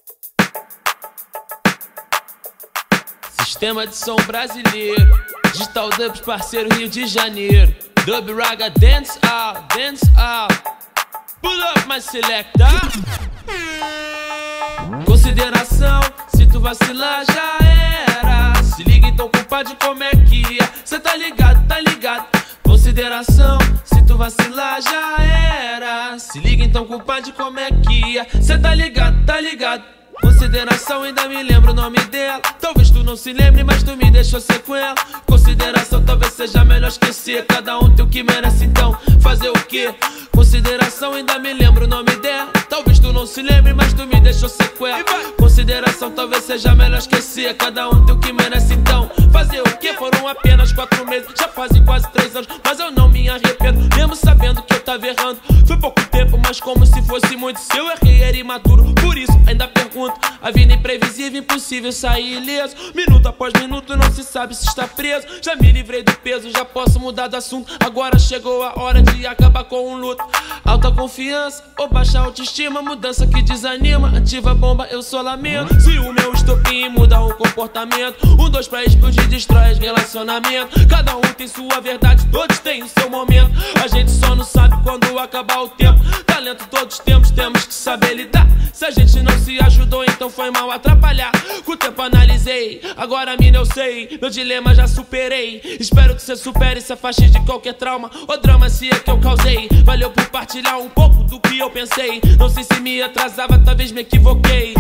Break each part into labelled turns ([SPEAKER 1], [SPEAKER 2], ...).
[SPEAKER 1] Sistema de som brasileiro, Digital Dubs, parceiro Rio de Janeiro. Dub Raga Dance Out, Dance Out. Pull up, my selecta. Consideração, se tu vacilar já era. Se liga então, compadre, como é que é? Cê tá ligado, tá ligado. Consideração, se tu vacilar já era. Se liga então, compadre, como é que é? Cê tá ligado, tá ligado. Consideração, ainda me lembro o nome dela. Talvez tu não se lembre, mas tu me deixou sequela. Consideração, talvez seja melhor esquecer. Cada um tem o que merece, então fazer o quê? Consideração, ainda me lembro o nome dela. Talvez tu não se lembre, mas tu me deixou sequela. Consideração, talvez seja melhor esquecer. Cada um tem o que merece, então fazer o quê? Foram apenas 4 meses, já fazem quase 3 anos, mas eu não me arrependo, mesmo sabendo que eu tava errando. Foi pouco tempo, mas como se fosse muito. Se eu errei, era imaturo, por isso ainda pergunto. A vida é imprevisível, impossível sair ileso. Minuto após minuto, não se sabe se está preso. Já me livrei do peso, já posso mudar de assunto. Agora chegou a hora de acabar com um luto. Alta confiança ou baixa autoestima, mudança que desanima. Ativa a bomba, eu só lamento. Se o meu estopim muda o comportamento, 1, 2 pra explodir, destrói os relacionamentos. Cada um tem sua verdade, todos têm o seu momento. A gente só não sabe quando acabar o tempo. Talento todos temos que saber lidar. Se a gente não se ajudou, então foi mal atrapalhar. Com o tempo analisei, agora mina eu sei. Meu dilema já superei. Espero que você supere e se afaste de qualquer trauma ou drama se é que eu causei. Valeu por partilhar um pouco do que eu pensei. Não sei se me atrasava, talvez me equivoquei.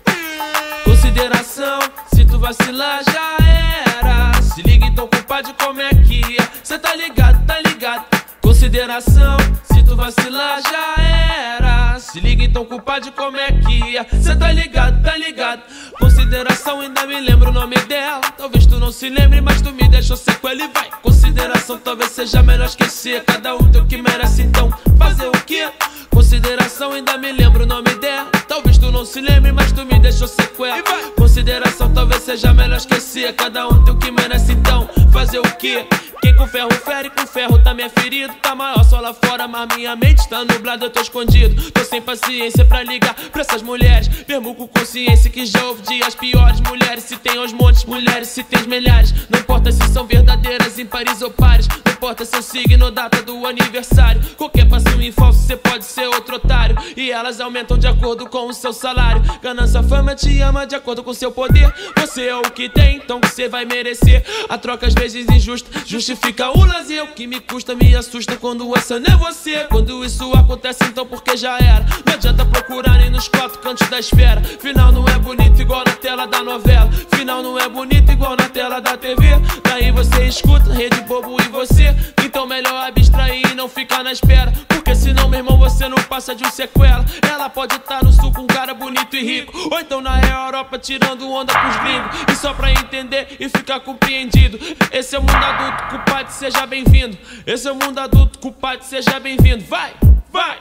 [SPEAKER 1] Consideração, se tu vacilar já era. Se liga então, compadre, como é que é? Cê tá ligado, tá ligado. Consideração, se tu vacilar já era. Se liga então, compadre, como é que é? Cê tá ligado, tá ligado. Consideração, ainda me lembro o nome dela. Talvez tu não se lembre, mas tu me deixou sequela e vai. Consideração, talvez seja melhor esquecer. Cada um tem o que merece, então fazer o quê? Consideração, ainda me lembro o nome dela. Talvez tu não se lembre, mas tu me deixou sequela. Consideração, talvez seja melhor esquecer. Cada um tem o que merece, então fazer o quê? Quem com ferro fere, com ferro tá me ferido. Tá maior só lá fora, mas minha mente tá nublada, eu tô escondido. Tô sem paciência pra ligar pra essas mulheres, mesmo com consciência que já ouvi de as piores mulheres. Se tem aos montes, mulheres, se tem milhares. Não importa se são verdadeiras, impares ou pares. Não importa seu signo ou data do aniversário. Qualquer passinho em falso, cê pode ser outro otário. E elas aumentam de acordo com o seu salário. Ganância, fama te ama de acordo com seu poder. Você é o que tem, então você vai merecer. A troca às vezes injusta justifica o lazer. O que me custa me assusta quando essa não é você. Quando isso acontece, então porque já era. Não adianta procurar nem nos 4 cantos da esfera. Final não é bonito igual na tela da novela. Final não é bonito igual na tela da TV. Daí você escuta, rede bobo e você. Então melhor abstrair e não ficar na espera. Porque senão, meu irmão, você não passa de um sequela. Ela pode estar no sul com um cara bonito e rico, ou então na Europa tirando onda com os gringos. E só pra entender e ficar compreendido, esse é o mundo adulto, culpado, seja bem-vindo. Esse é o mundo adulto, culpado, seja bem-vindo. Vai, vai!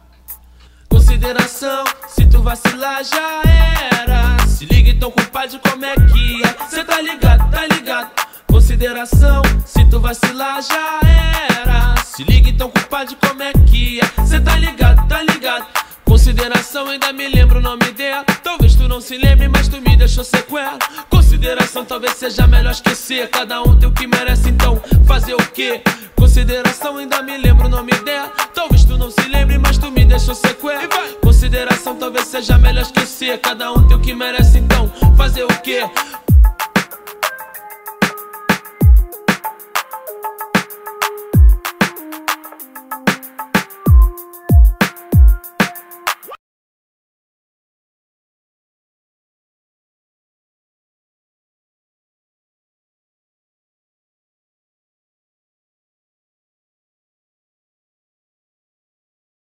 [SPEAKER 1] Consideração, se tu vacilar já era. Se liga então, compadre, como é que é? Cê tá ligado, tá ligado. Consideração, se tu vacilar já era. Se liga então, compadre, como é que é? Cê tá ligado, tá ligado. Consideração, ainda me lembro o nome dela. Talvez tu não se lembre, mas tu me deixou sequela. Consideração, talvez seja melhor esquecer. Cada um tem o que merece, então fazer o quê? Consideração, ainda me lembro o nome dela. Talvez tu não se lembre, mas tu me deixou sequela. Consideração, talvez seja melhor esquecer. Cada um tem o que merece, então fazer o quê?